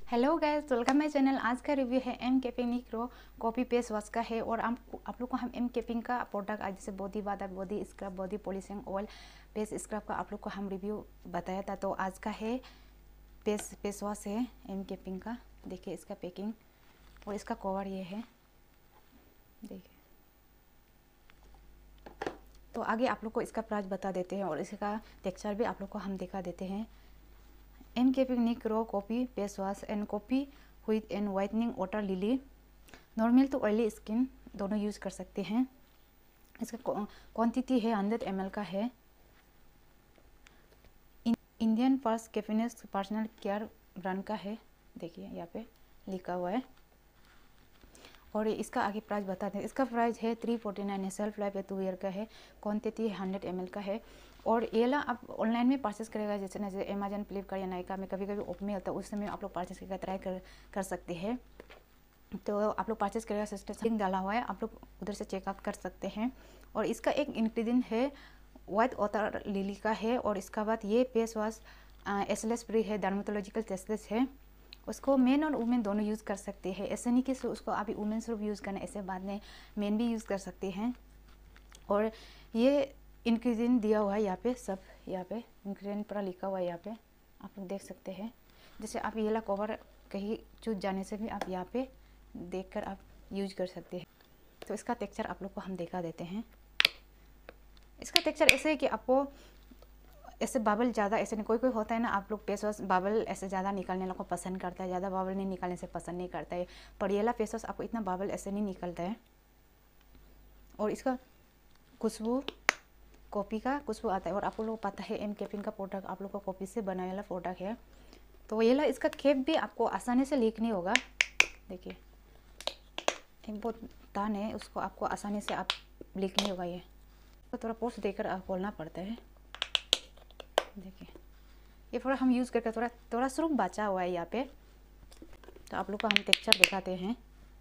Hello guys, welcome my channel. आज का review है M caffeinic raw coffee face wash का है। और आप लोग को हम एम कैफिन का प्रोडक्ट आज जैसे body butter, body scrub, body polishing oil, face scrub का आप लोग को हम रिव्यू बताया था। तो आज का है फेस वॉश है एम कैफिन का। देखिए इसका पैकिंग और इसका कवर ये है, देखिए। तो आगे आप लोग को इसका प्राइस बता देते हैं और इसका टेक्सचर भी आप लोग को हम दिखा देते हैं। M caffeinic raw coffee face wash and coffee with and whitening water lily, normal तो ऑयली स्किन दोनों यूज़ कर सकते हैं। इसका क्वांटिटी है 100 ml का है। Indian first caffeine's personal care brand का है, देखिए यहाँ पे लिखा हुआ है। और इसका आगे प्राइस बताते हैं। इसका प्राइस है 349 है, सेल्फ लाइफ है 2 ईयर का है, क्वांटिटी 100 ml का है। और ये ला आप ऑनलाइन में परचेस करेगा, जैसे अमेजन, फ्लिपकार्ट या नाइका में कभी कभी ऑफ में होता है, उस समय आप लोग परचेस करके ट्राई कर सकते हैं। तो आप लोग परचेस करेगा, सिस्टम लिंक डाला हुआ है, आप लोग उधर से चेकआउट कर सकते हैं। और इसका एक इंग्रेडिएंट है वाइट वाटर लिली का है। और इसका बाद ये फेस वॉश एसएलएस फ्री है, डर्मेटोलॉजिकल टेस्टलेस है। उसको मेन और वुमेन दोनों यूज़ कर सकते हैं। ऐसे नहीं कि उसको अभी वुमेन सिर्फ यूज़ करना, ऐसे बाद में मेन भी यूज़ कर सकते हैं। और ये इंग्रेडिएंट दिया हुआ है यहाँ पे, सब यहाँ पे इंग्रेडिएंट पूरा लिखा हुआ है, यहाँ पे आप लोग देख सकते हैं। जैसे आप ये ला कवर कहीं चूज जाने से भी आप यहाँ पे देखकर आप यूज कर सकते हैं। तो इसका टेक्सचर आप लोग को हम दिखा देते हैं। इसका टेक्सचर ऐसे है कि आपको ऐसे बाबल ज़्यादा ऐसे नहीं, कोई होता है ना, आप लोग फेस वॉश बाबल ऐसे ज़्यादा निकालने को पसंद करता है, ज़्यादा बाबल नहीं निकालने से पसंद नहीं करता है। पर ये ला फेस वॉश आपको इतना बाबल ऐसे नहीं निकलता है। और इसका खुशबू कॉफ़ी का खुशबू आता है। और आप लोगों को पता है एम कैफिन का प्रोडक्ट आप लोग को कॉफ़ी से बनाने वाला प्रोडक्ट है। तो ये ला इसका कैप भी आपको आसानी से लीक नहीं होगा, देखिए एक बहुत तान है, उसको आपको आसानी से आप लीक नहीं होगा। ये तो थोड़ा पोस्ट देकर आप खोलना पड़ता है, देखिए ये थोड़ा हम यूज़ करके थोड़ा सिर्फ बचा हुआ है यहाँ पे। तो आप लोग को हम टेक्सचर दिखाते हैं।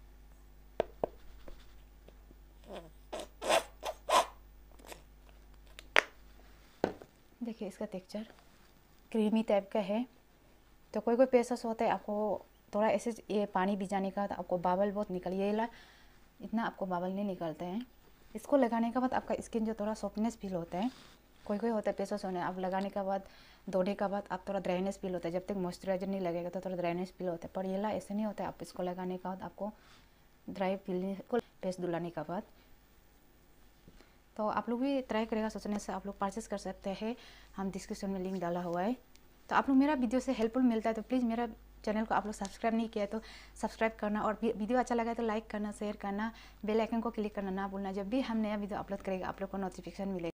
देखिए इसका टेक्सचर क्रीमी टाइप का है। तो कोई फेस वॉश होता है आपको थोड़ा ऐसे ये पानी भिजाने का तो आपको बाबल बहुत निकल, ये ला इतना आपको बाबल नहीं निकलता है। इसको लगाने के बाद आपका स्किन जो थोड़ा सॉफ्टनेस फील होता है। कोई होता है फेस वॉश होने आप लगाने के बाद धोने के बाद आप थोड़ा ड्राइनेस फील होता है, जब तक मॉइस्चराइजर नहीं लगेगा तो थोड़ा ड्राइनेस फील होता है। पर ये ला ऐसे नहीं होता है, आप इसको लगाने के बाद आपको ड्राई फील नहीं, फेस धुलाने के बाद। तो आप लोग भी ट्राई करेगा, सोचने से आप लोग परचेस कर सकते हैं, हम डिस्क्रिप्शन में लिंक डाला हुआ है। तो आप लोग मेरा वीडियो से हेल्पफुल मिलता है तो प्लीज़ मेरा चैनल को आप लोग सब्सक्राइब नहीं किया तो सब्सक्राइब करना, और वीडियो अच्छा लगा तो लाइक करना, शेयर करना, बेल आइकन को क्लिक करना ना भूलना। जब भी हम नया वीडियो अपलोड करेंगे आप लोग को नोटिफिकेशन मिलेगा।